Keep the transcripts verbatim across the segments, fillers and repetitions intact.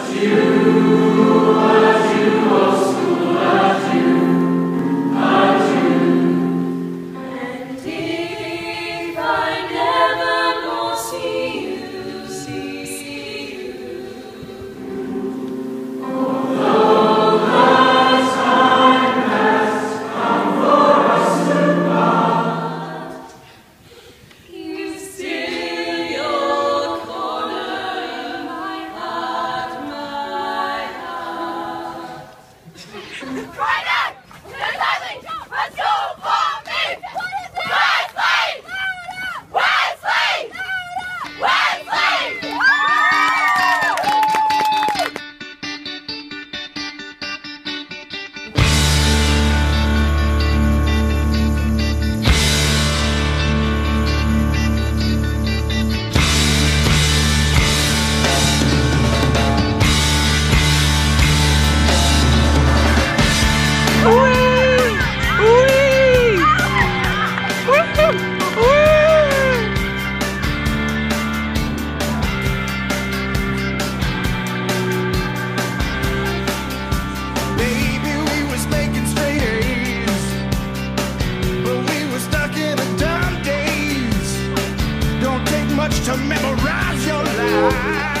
To memorize your lies,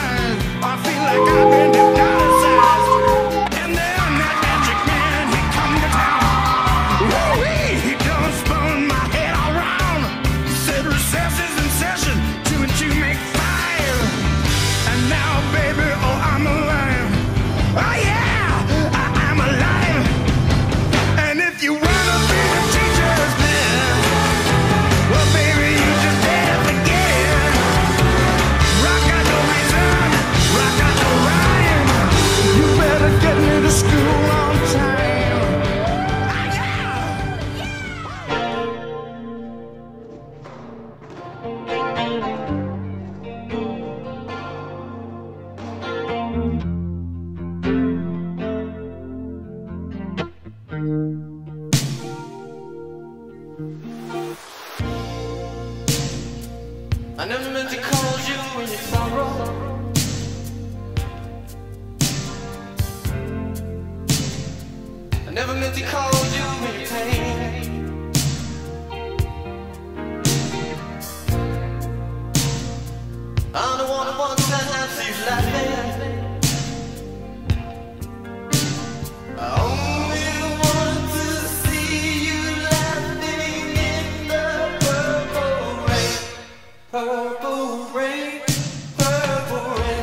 I feel like I've been hypnotized. And then that magic man, he come to town. Woo-wee, he done spun my head around. He said recess is in session, two and two make five. And now, baby, oh, I'm alive. Oh yeah, I am alive. And if you wanna be the teacher's man, well, baby, you just have to get it. Rock got no reason, rock got no rhyme. You better get me to school on time. Ah, I never meant to call you in your sorrow. I never meant to call you in your pain. I'm the one who wants to have you laughing. I only want to see you laughing in the purple rain. Purple rain, purple rain.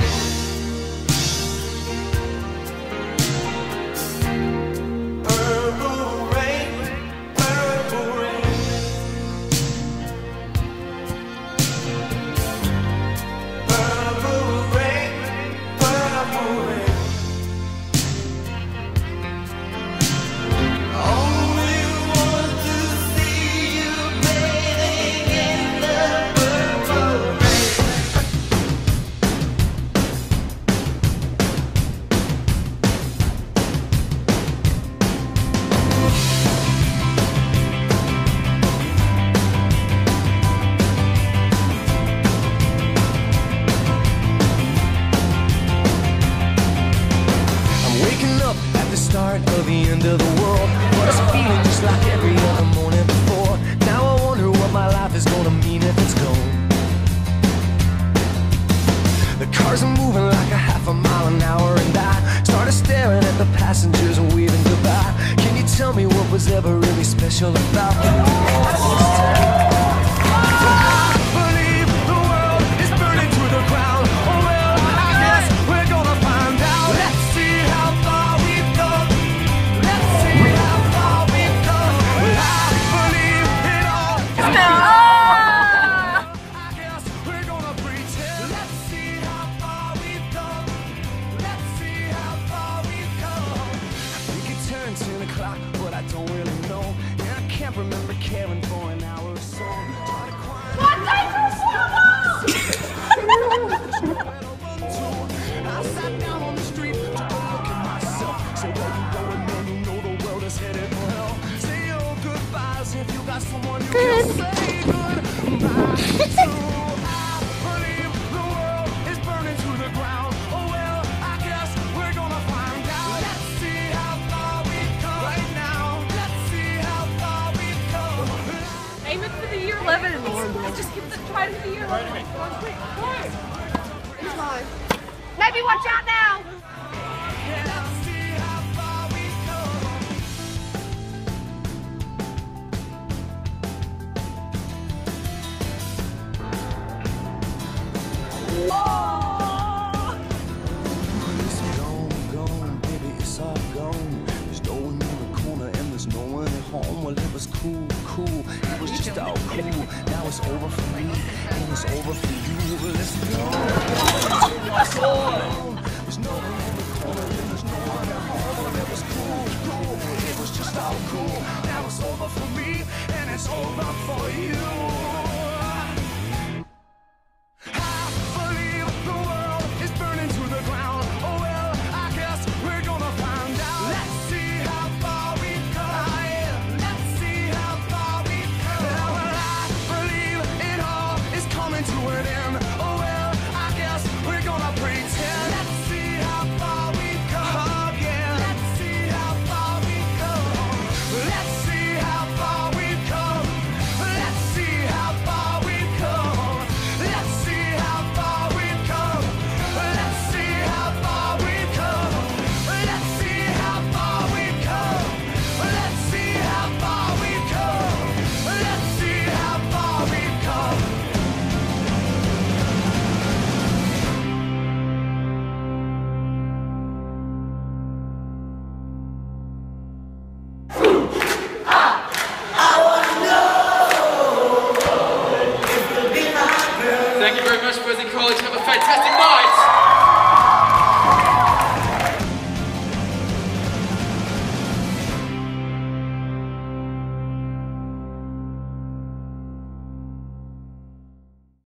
Purple rain, purple rain. Purple rain, purple rain. I only want to see you bathing in the purple rain. I'm waking up at the start of the end of the world, but it's feeling just like every other morning before. Now I wonder what my life is gonna mean if it's gone. The cars are moving like a half a mile an hour, and I started staring at the passengers and waving goodbye. Can you tell me what was ever really special about them? ten o'clock, but I don't really know. And I can't remember caring for an hour or so. What type of I sat down on the street, took a look at myself. Say, where you going, man? You know the world is headed for hell. Say your goodbyes if you got someone you can say goodbye to. I believe the world is burning to the ground. Oh well, I guess It's fine. Maybe watch out now. It's gone, gone, baby, it's all gone. There's no one in the corner and there's no one at home. Well, it was cool, cool, it was just all cool. Now it's over for me and it's over for you. Let's go.